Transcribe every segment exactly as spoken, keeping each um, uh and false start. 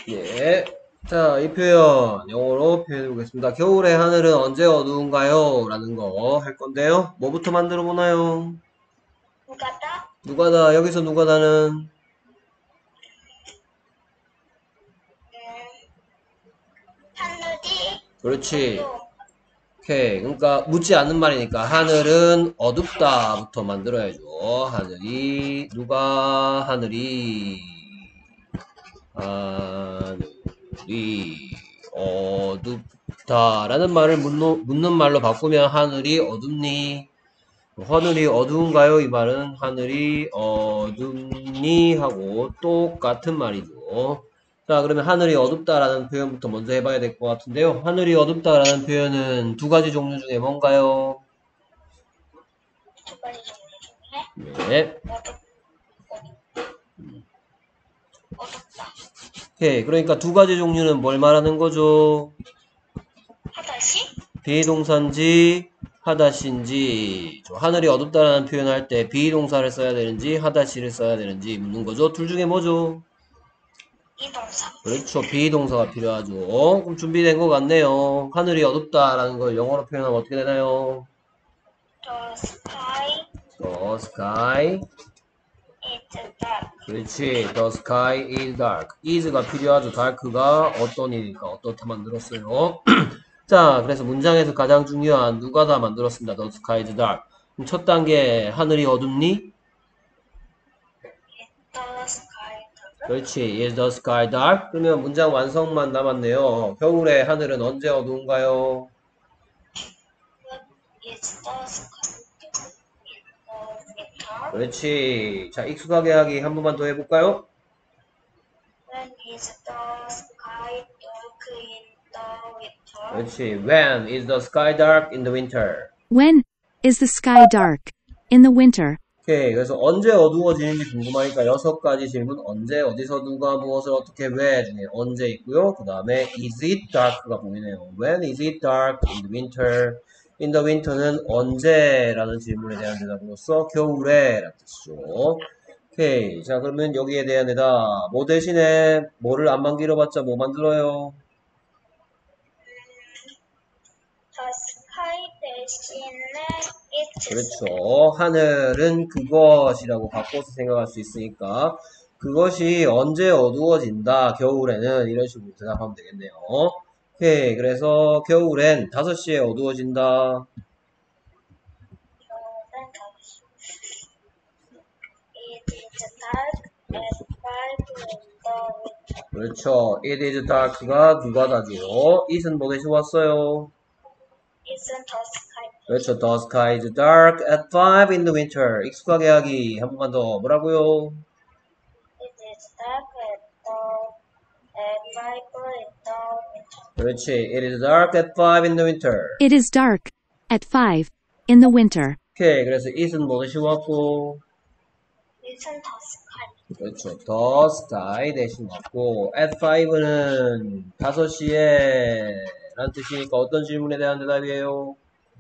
예. 자, 이 표현 영어로 표현해 보겠습니다. 겨울의 하늘은 언제 어두운가요? 라는 거 할 건데요. 뭐부터 만들어 보나요? 누가다? 누가다. 여기서 누가다는 음, 하늘이 그렇지. 어두워. 오케이. 그러니까 묻지 않는 말이니까 하늘은 어둡다부터 만들어야죠. 하늘이 누가 하늘이 하늘이 어둡다라는 말을 묻는, 묻는 말로 바꾸면 하늘이 어둡니? 하늘이 어두운가요? 이 말은 하늘이 어둡니? 하고 똑같은 말이죠. 자, 그러면 하늘이 어둡다라는 표현부터 먼저 해봐야 될 것 같은데요. 하늘이 어둡다라는 표현은 두 가지 종류 중에 뭔가요? 두 가지 종류 중에 네. 어둡, 어둡다. 오케이. 그러니까 두 가지 종류는 뭘 말하는 거죠? 하다시? 비동사인지 하다시인지. 하늘이 어둡다라는 표현할 때 비동사를 써야 되는지 하다시를 써야 되는지 묻는 거죠. 둘 중에 뭐죠? 이동사. 그렇죠. 비동사가 필요하죠. 그럼 준비된 것 같네요. 하늘이 어둡다라는 걸 영어로 표현하면 어떻게 되나요? The sky The sky. is dark. 그렇지. The sky is dark. is가 필요하죠. dark가 어떤이니까 어떻다 만들었어요. 자, 그래서 문장에서 가장 중요한 누가 다 만들었습니다. The sky is dark. 그럼 첫 단계 하늘이 어둡니? The sky dark. 그렇지. Is the sky dark? 그러면 문장 완성만 남았네요. 겨울에 하늘은 언제 어두운가요? What is the sky in the winter? 그렇지. 자, 익숙하게 하기 한 번만 더 해볼까요? When is the sky dark in the winter? 그렇지. When is the sky dark in the winter? When is the sky dark in the winter? 오케이. 그래서 언제 어두워지는지 궁금하니까 여섯 가지 질문. 언제, 어디서, 누가, 무엇을, 어떻게, 왜 중에 언제 있고요. 그 다음에 is it dark가 보이네요. When is it dark in the winter? in the winter는 언제라는 질문에 대한 대답으로서 겨울에 라는 뜻이죠. 오케이. 자, 그러면 여기에 대한 대답. 뭐 대신에 뭐를 안만 길어봤자 뭐 만들어요? The sky 대신에 it. 그렇죠. 하늘은 그것이라고 바꿔서 생각할 수 있으니까 그것이 언제 어두워진다. 겨울에는 이런 식으로 대답하면 되겠네요. 오케이. 그래서 겨울엔 다섯 시에 어두워진다. It is dark at five in the winter. 그렇죠. It is dark가 누가다죠. it은 뭐 대신 왔어요? Isn't the sky 그렇죠. The sky is dark at five in the winter. 익숙하게 하기 한 번만 더 뭐라고요? It is dark at the at five in the winter. 그렇지. It is dark at five in the winter. It is dark at five in the winter. 오케이. 그래서 it은 뭐 대신 왔고 Isn't the sky 그렇죠. The sky 대신 왔고 at five는 다섯 시에 라는 뜻이니까 어떤 질문에 대한 대답이에요?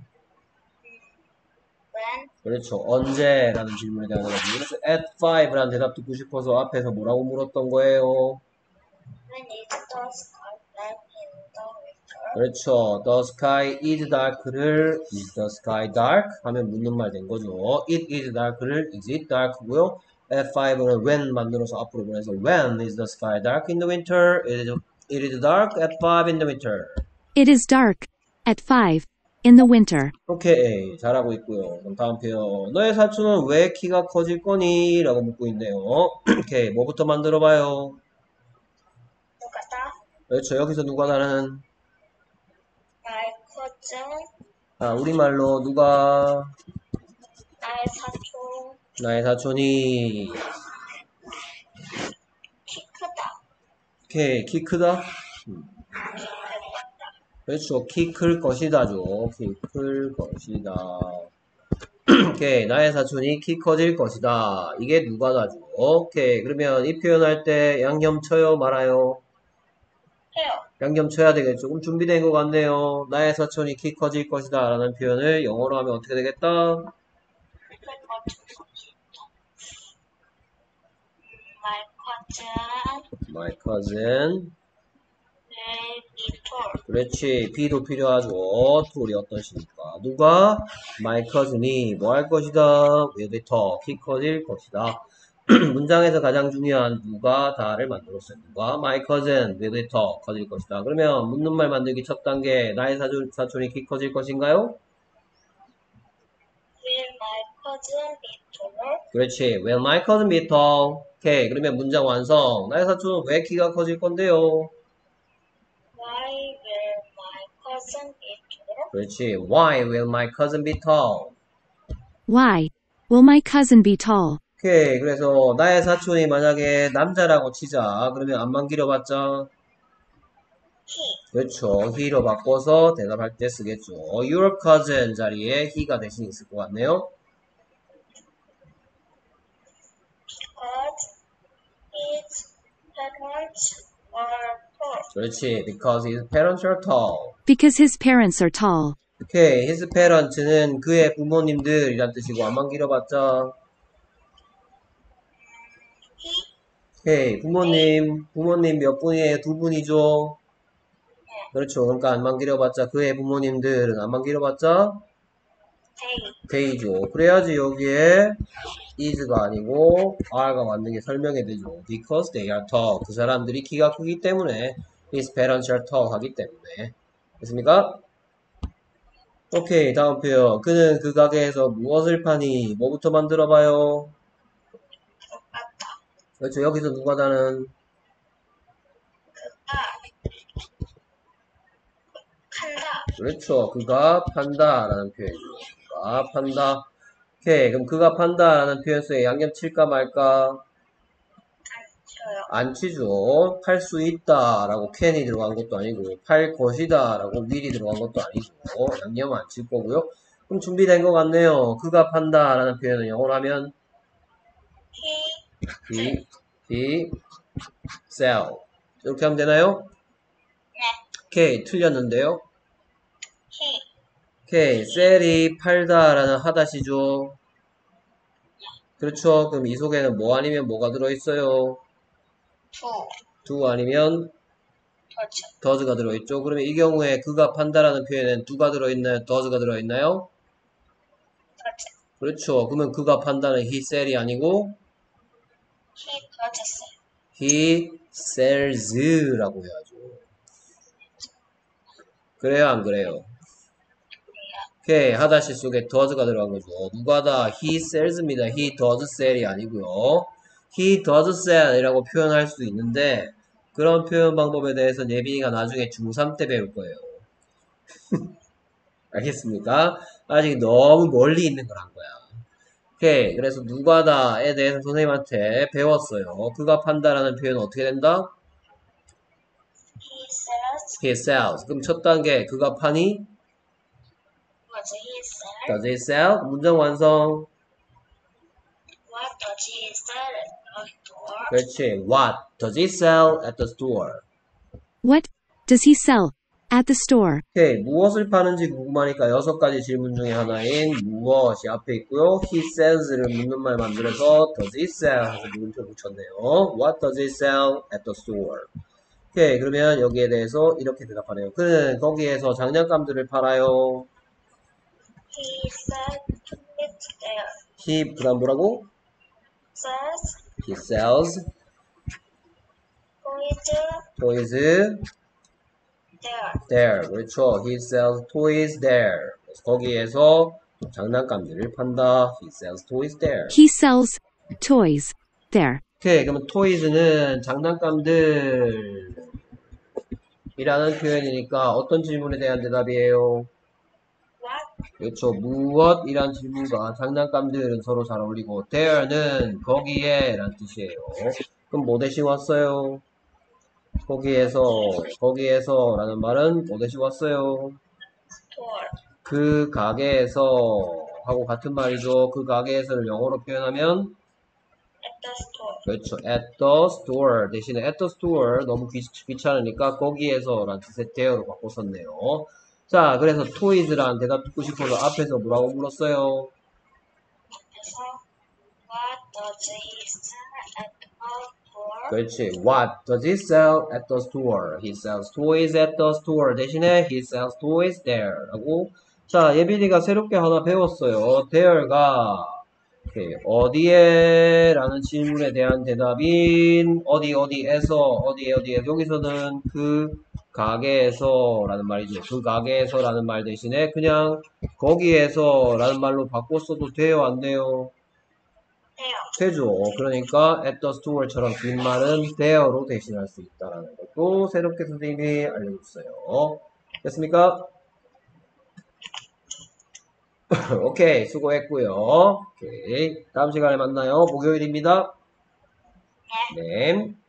when 그렇죠. 언제? 라는 질문에 대한 대답이에요. 그래서 at five라는 대답 듣고 싶어서 앞에서 뭐라고 물었던 거예요? when is the sky dark in the winter? 그렇죠. The sky is dark를 is the sky dark 하면 묻는 말 된 거죠. It is dark를 is it dark고요. at five는 when 만들어서 앞으로 보내서 when is the sky dark in the winter? It is, it is dark at five in the winter. It is dark at five in the winter. 오케이. 잘하고 있고요. 그럼 다음 표현. 너의 사촌은 왜 키가 커질 거니? 라고 묻고 있네요. 오케이. 뭐부터 만들어 봐요? 누가다? 그렇죠. 여기서 누가 나는 나의 cousin, 아, 우리말로 누가 나의 사촌, 나의 사촌이 키 크다. 오케이. 키 크다? 음. 키 크다. 그렇죠. 키 클 것이다죠. 키 클 것이다. 오케이. 나의 사촌이 키 커질 것이다. 이게 누가다죠. 오케이. 그러면 이 표현할 때 양념 쳐요, 말아요? 해요. 양념 쳐야 되겠죠. 그럼 준비된 것 같네요. 나의 사촌이 키 커질 것이다. 라는 표현을 영어로 하면 어떻게 되겠다? My cousin My cousin. will be tall. 그렇지. be도 필요하죠. tool이 어떤 시니까. 누가? My cousin이 뭐 할 것이다? will be tall. 키 커질 것이다. 문장에서 가장 중요한 누가 다를 만들었어요. 누가? My cousin will be tall. 커질 것이다. 그러면 묻는 말 만들기 첫 단계. 나의 사촌, 사촌이 키 커질 것인가요? Will my cousin be taller? 그렇지. Will my cousin be tall? 오케이. 그러면 문장 완성. 나의 사촌은 왜 키가 커질 건데요? Why will my cousin be taller? 그렇지. Why will my cousin be tall? Why will my cousin be tall? 오케이. 그래서 나의 사촌이 만약에 남자라고 치자. 그러면 안만 길어봤자 He. 그렇죠. he로 바꿔서 대답할 때 쓰겠죠. Your cousin 자리에 he가 대신 있을 것 같네요. Because his parents are tall. 그렇지. Because his parents are tall. Because his parents are tall. 오케이. his parents는 그의 부모님들이란 뜻이고 안만 길어봤자 He. 오케이. 부모님. 부모님 몇 분이에요? 두 분이죠. 그렇죠. 그러니까 안만 길어봤자 그의 부모님들은 안만 길어봤자 They. they죠. 그래야지 여기에 is가 아니고 are가 맞는 게 설명이 되죠. Because they are tall. 그 사람들이 키가 크기 때문에 his parents are tall 하기 때문에. 됐습니까? 오케이. 다음 표현. 그는 그 가게에서 무엇을 파니? 뭐부터 만들어봐요? 똑같다. 그렇죠. 여기서 누가다는 판다. 그렇죠. 그가 판다라는 표현이죠. 그가 판다. 오케이. 그럼 그가 판다라는 표현 속에 양념 칠까 말까? 쳐요. 안 치죠. 팔 수 있다라고 can이 들어간 것도 아니고 팔 것이다라고 will이 들어간 것도 아니고 양념 안 칠 거고요. 그럼 준비된 것 같네요. 그가 판다라는 표현은 영어로 하면 He. he, he, sell 이렇게 하면 되나요? 네. 오케이. 틀렸는데요. He. 오케이. sell이 팔다라는 하다시죠. 그렇죠. 그럼 이 속에는 뭐 아니면 뭐가 들어있어요? 두. do 아니면 그렇죠. does가 들어있죠. 그러면 이 경우에 그가 판다라는 표현에는 do가 들어있나요? does가 들어있나요? 그렇죠. 그렇죠. 그러면 그가 판다는 he sell이 아니고 He purchased. he sells라고 해야죠. 그래요? 안 그래요? 오케이. 하다시 속에 does가 들어간 거죠. 누가다? he sells입니다. he does sell이 아니고요. he does sell이라고 표현할 수도 있는데 그런 표현 방법에 대해서 예빈이가 나중에 중삼 때 배울 거예요. 알겠습니까? 아직 너무 멀리 있는 걸 한 거야. 오케이. 그래서 누가다에 대해서 선생님한테 배웠어요. 그가 판다라는 표현은 어떻게 된다? He sells. he sells. 그럼 첫 단계 그가 파니? What he sell? does he sell? 문장 완성. What does he sell at the store? 그렇지. What does he sell at the store? What does he sell at the store? 오케이. 무엇을 파는지 궁금하니까 여섯 가지 질문 중에 하나인 무엇이 앞에 있고요. he sells를 묻는 말 만들어서 does he sell 해서 물음표 붙였네요. What does he sell at the store? 오케이. 그러면 여기에 대해서 이렇게 대답하네요. 그는 거기에서 장난감들을 팔아요. He sells it there. he 그다음 뭐라고? Sells he sells toys toys there. there. 그렇죠. he sells toys there. 그래서 거기에서 장난감들을 판다. he sells toys there. He sells toys there. 오케이. 그러면 toys는 장난감들 이라는 표현이니까 어떤 질문에 대한 대답이에요? What? 그렇죠. 무엇이란 질문과 장난감들은 서로 잘 어울리고 there는 거기에 라는 뜻이에요. 그럼 뭐 대신 왔어요? 거기에서 거기에서 라는 말은 뭐 대신 왔어요? Store. 그 가게에서 하고 같은 말이죠. 그 가게에서를 영어로 표현하면 At the store. 그렇죠. at the store 대신에 at the store 너무 귀, 귀찮으니까 거기에서 라는 뜻의 there로 바꿔 썼네요. 자, 그래서 toys라는 대답 듣고 싶어서 앞에서 뭐라고 물었어요? 그래서 What does he sell at the store? store. 그렇지. What does he sell at the store? He sells toys at the store. 대신에 he sells toys there. 라고. 자, 예빈이가 새롭게 하나 배웠어요. there가 오케이. 어디에? 라는 질문에 대한 대답인 어디 어디에서 어디 어디에 여기서는 그 가게에서 라는 말이죠. 그 가게에서 라는 말 대신에 그냥 거기에서 라는 말로 바꿨어도 돼요? 안 돼요? 돼요. 되죠. 그러니까 at the store처럼 긴 말은 there로 대신할 수 있다라는 것도 새롭게 선생님이 알려줬어요. 됐습니까? 오케이, 수고했고요. 오케이, 다음 시간에 만나요. 목요일입니다. 네.